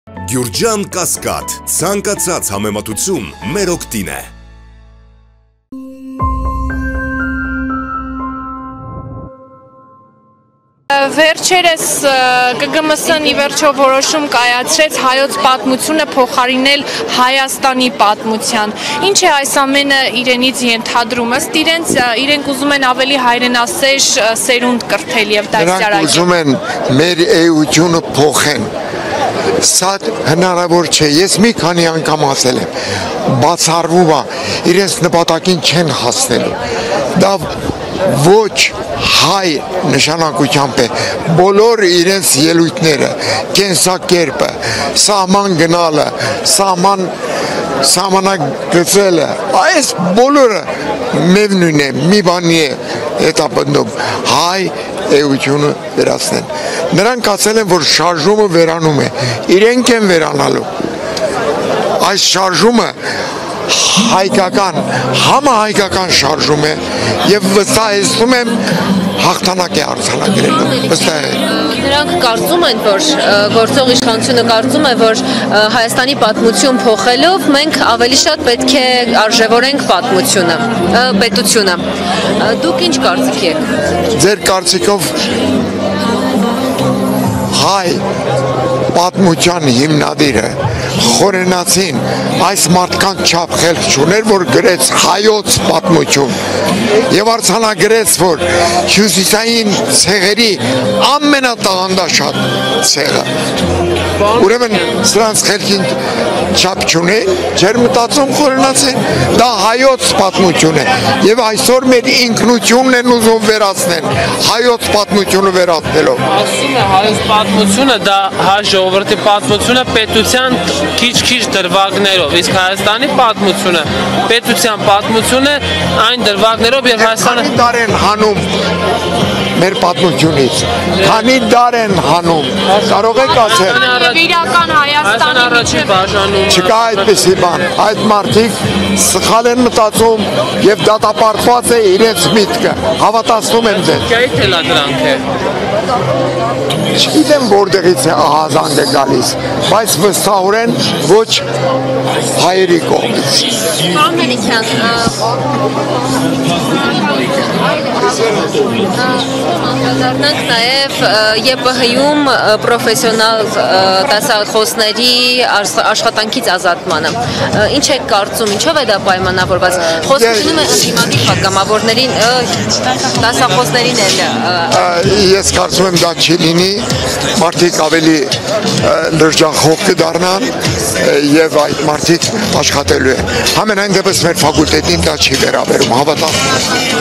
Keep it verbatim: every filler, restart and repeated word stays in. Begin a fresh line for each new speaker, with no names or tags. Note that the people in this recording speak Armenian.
Գյուրջան Կասկադ, ցանկացած համեմատություն մեր օգտին է։
Վերջերս Կ Գ M S-ն ի վերջո որոշում կայացրեց հայոց պատմությունը փոխարինել Հայաստանի պատմության։ Ինչ է այս ամենը իրենից ենթադրում, ըստ իրենց իրենք ուզում են ավելի հայրենասեր սերունդ կրթել եւ դասյարակել։
Նրանք ուզում են մեր էությունը փոխեն։ Սա հնարավոր չէ, ես մի քանի անգամ ասել եմ, բացառվում է, իրենց նպատակին չեն հասնելու։ Դա ոչ հայ նշանակությամբ է, բոլոր իրենց ելույթները, կենսակերպը, սահման գնալը, սահման սահմանագծելը, այս բոլորը միևնույն է, մի բանի է հետապնդում, հայ էությունը վերացնեն։ Նրանք ասել են, որ շարժումը վերանում է, իրենք են վերանալու։ Այս շարժումը հայկական, համահայկական շարժում է եւ վստահեցնում եմ հաղթանակ է արձանագրելու։ Վստահ եմ։
Նրանք կարծում են, որ գործող իշխանությունը կարծում է, որ Հայաստանի պատմություն փոխելով մենք ավելի շատ պետք է արժևորենք պատմությունը, պետությունը։ Դուք ինչ կարծիք եք։
Ձեր կարծիքով հայ պատմության հիմնադիրը խորենացին այս մարդկանց չափ խելք չուներ, որ գրեց հայոց պատմություն եւ արձանագրեց, որ հյուսիսային ցեղերի ամենատաղանդաշատ ցեղը։ Ուրեմն սրանց խելքին չափ չունի, ջեր մտածում խորենացին, դա հայոց պատմություն է եւ այսօր մեր ինքնությունն են ուզում վերացնել, հայոց պատմությունը վերացնելով։
Ասում է հայոց պատմությունը դա հայ ժողովրդի պատմությունը պետության քիչ-քիչ դրվագներով, իսկ Հայաստանի պատմությունը պետության պատմությունը այն դրվագներով եւ Հայաստանը
դար են հանում մեր պատմությունից, քանի դար են հանում, կարող եք ասել։
Իրական Հայաստանի
առաջին բաժանում
չկա այդպիսի բան, այդ մարդիկ սխալ են մտածում եւ դատապարտված է իրենց միտքը, հավատացնում եմ ձեզ։
Կայ թելա դրանք է։
Չգիտեմ որտեղից է ահազանգը գալիս, բայց վստահորեն ոչ հայերի կողմից։
Պարոն Մելիքյան, անդրադառնանք նաև Ե Պ Հ-ում պրոֆեսիոնալ դասախոսների աշխատանքից ազատմանը։ Ինչ եք կարծում, ինչով է դա պայմանավորված։ Խոսքը գնում է ընդդիմադիր պատգամավորներին, դասախոսներին էլ։
Ես կարծում եմ դա չի լինի, մարդիկ ավելի լրջախոհ կդառնան եւ այդ մարդիկ աշխատելու են։ Համենայն դեպս մեր ֆակուլտետին դա չի վերաբերում, հավատացեք։